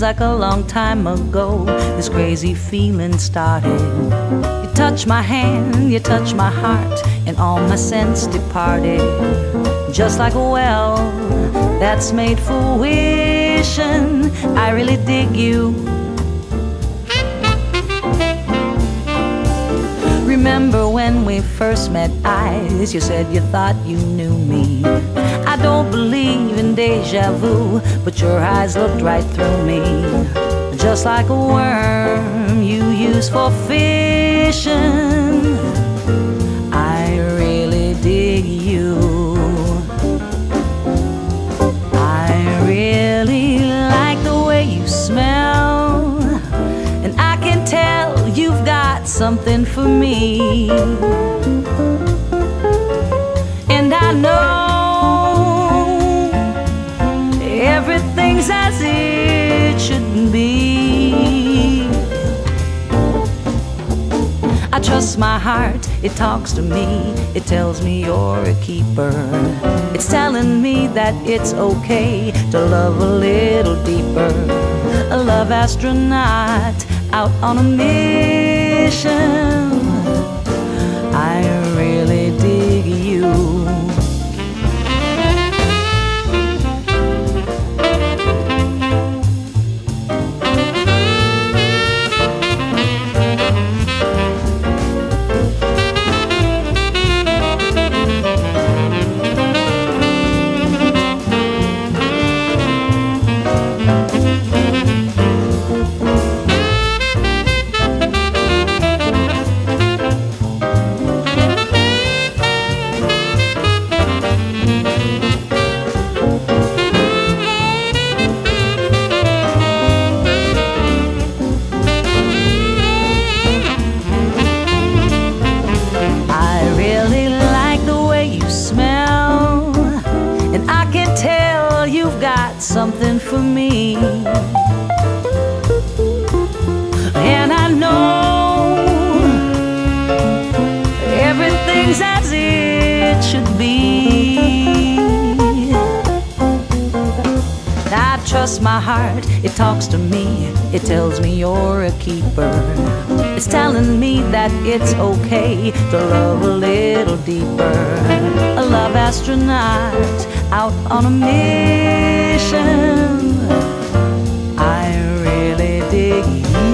like a long time ago this crazy feeling started. You touch my hand, you touch my heart, and all my sense departed. Just like a well that's made for wishing, I really dig you. Remember when we first met eyes, you said you thought you knew me. I don't believe in deja vu, but your eyes looked right through me. Just like a worm you use for fishing, I really dig you. I really like the way you smell, and I can tell you've got something for me. And I know everything's as it should be. I trust my heart, it talks to me, it tells me you're a keeper. It's telling me that it's okay to love a little deeper. A love astronaut out on a mission, I really dig you. Something for me, and I know everything's as it should be. I trust my heart, it talks to me, it tells me you're a keeper. It's telling me that it's okay to love a little deeper. A love astronaut out on a mission, I really dig you.